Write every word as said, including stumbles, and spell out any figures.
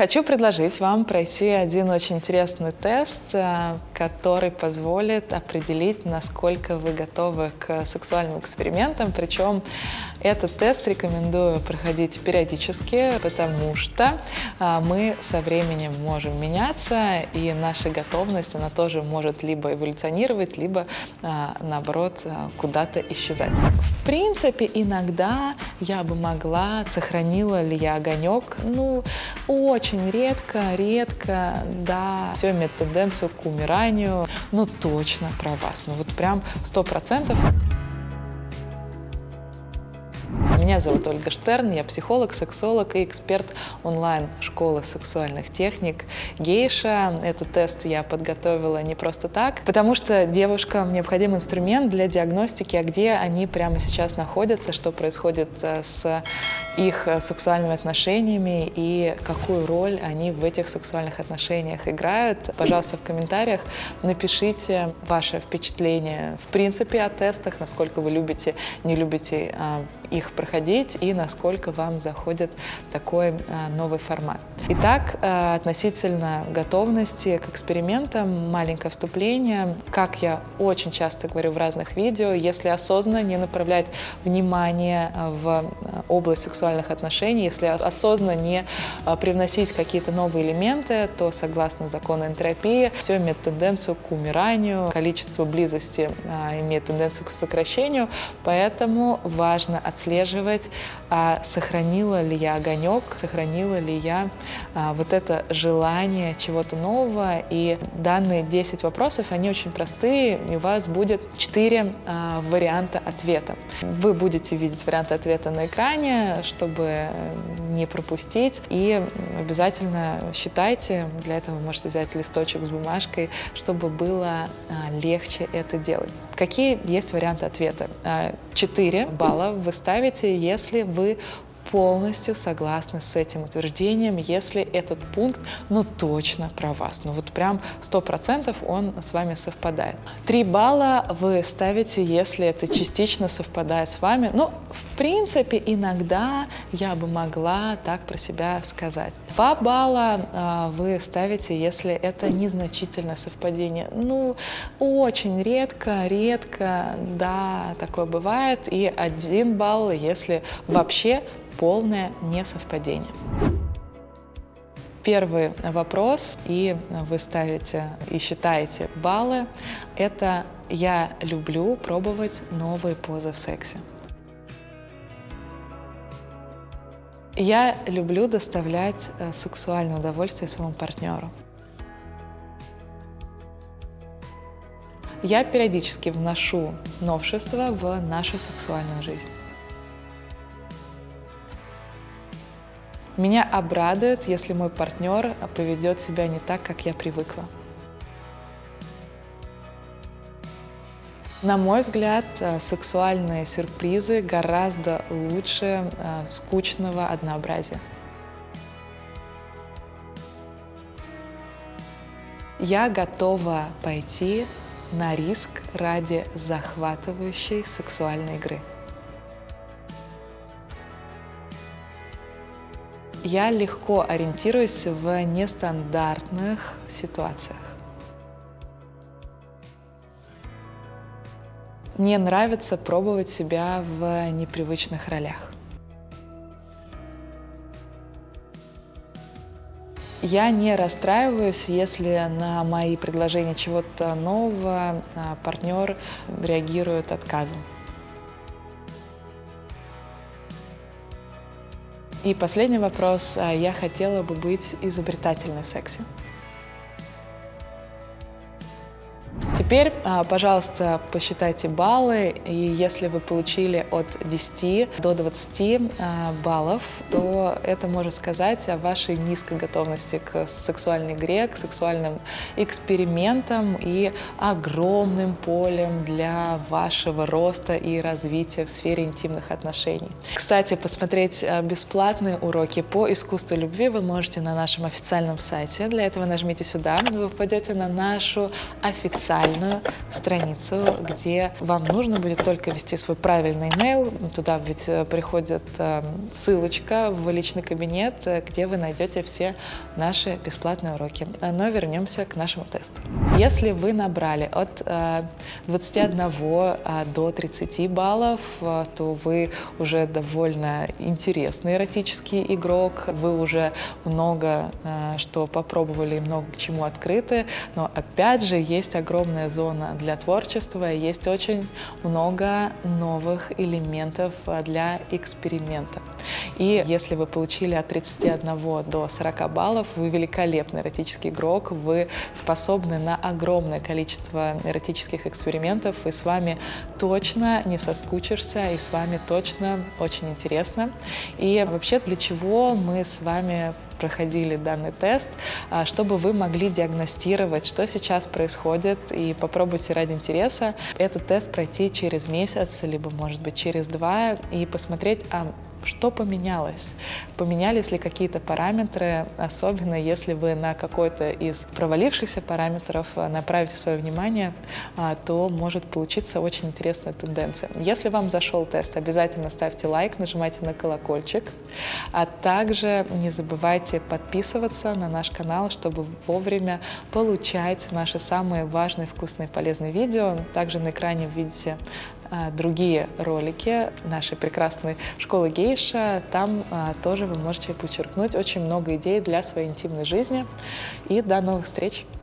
Хочу предложить вам пройти один очень интересный тест, который позволит определить, насколько вы готовы к сексуальным экспериментам. Причем этот тест рекомендую проходить периодически, потому что мы со временем можем меняться, и наша готовность, она тоже может либо эволюционировать, либо, наоборот, куда-то исчезать. В принципе, иногда я бы могла, сохранила ли я огонек, ну, очень редко, редко, да, все имеет тенденцию к умиранию, но точно про вас, ну вот прям сто процентов. Меня зовут Ольга Штерн, я психолог, сексолог и эксперт онлайн-школы сексуальных техник «Гейша». Этот тест я подготовила не просто так, потому что девушкам необходим инструмент для диагностики, а где они прямо сейчас находятся, что происходит с их сексуальными отношениями и какую роль они в этих сексуальных отношениях играют. Пожалуйста, в комментариях напишите ваше впечатление в принципе о тестах, насколько вы любите, не любите а, их проходить и насколько вам заходит такой а, новый формат. Итак, а, относительно готовности к экспериментам, маленькое вступление. Как я очень часто говорю в разных видео, если осознанно не направлять внимание в область сексуальных отношений, если осознанно не привносить какие-то новые элементы, то, согласно закону энтропии, все имеет тенденцию к умиранию, количество близости а, имеет тенденцию к сокращению, поэтому важно отслеживать, а, сохранила ли я огонек, сохранила ли я а, вот это желание чего-то нового. И данные десять вопросов, они очень простые, и у вас будет четыре а, варианта ответа. Вы будете видеть варианты ответа на экране, чтобы не пропустить, и обязательно считайте, для этого вы можете взять листочек с бумажкой, чтобы было а, легче это делать. Какие есть варианты ответа? четыре балла вы ставите, если вы полностью согласны с этим утверждением, если этот пункт, ну, точно про вас, ну, вот прям сто процентов он с вами совпадает. три балла вы ставите, если это частично совпадает с вами. Ну, в принципе, иногда я бы могла так про себя сказать. два балла а, вы ставите, если это незначительное совпадение. Ну, очень редко, редко, да, такое бывает. И один балл, если вообще полное несовпадение. Первый вопрос, и вы ставите и считаете баллы, это «Я люблю пробовать новые позы в сексе». Я люблю доставлять сексуальное удовольствие своему партнеру. Я периодически вношу новшества в нашу сексуальную жизнь. Меня обрадует, если мой партнер поведет себя не так, как я привыкла. На мой взгляд, сексуальные сюрпризы гораздо лучше скучного однообразия. Я готова пойти на риск ради захватывающей сексуальной игры. Я легко ориентируюсь в нестандартных ситуациях. Мне нравится пробовать себя в непривычных ролях. Я не расстраиваюсь, если на мои предложения чего-то нового партнер реагирует отказом. И последний вопрос. Я хотела бы быть изобретательной в сексе. Теперь, пожалуйста, посчитайте баллы, и если вы получили от десяти до двадцати баллов, то это может сказать о вашей низкой готовности к сексуальной игре, к сексуальным экспериментам и огромным полем для вашего роста и развития в сфере интимных отношений. Кстати, посмотреть бесплатные уроки по искусству любви вы можете на нашем официальном сайте. Для этого нажмите сюда, вы попадете на нашу официальную отдельную страницу, где вам нужно будет только ввести свой правильный email. Туда ведь приходит ссылочка в личный кабинет, где вы найдете все наши бесплатные уроки. Но вернемся к нашему тесту. Если вы набрали от двадцати одного до тридцати баллов, то вы уже довольно интересный эротический игрок, вы уже много что попробовали и много к чему открыты, но опять же есть огромная зона для творчества, есть очень много новых элементов для эксперимента. И если вы получили от тридцати одного до сорока баллов, вы великолепный эротический игрок, вы способны на огромное количество эротических экспериментов, и с вами точно не соскучишься, и с вами точно очень интересно. И вообще, для чего мы с вами проходили данный тест, чтобы вы могли диагностировать, что сейчас происходит, и попробуйте ради интереса этот тест пройти через месяц, либо, может быть, через два, и посмотреть, а что поменялось? Поменялись ли какие-то параметры, особенно если вы на какой-то из провалившихся параметров направите свое внимание, то может получиться очень интересная тенденция. Если вам зашел тест, обязательно ставьте лайк, нажимайте на колокольчик, а также не забывайте подписываться на наш канал, чтобы вовремя получать наши самые важные, вкусные, полезные видео. Также на экране видите другие ролики нашей прекрасной школы Гейша. Там а, тоже вы можете подчеркнуть очень много идей для своей интимной жизни. И до новых встреч!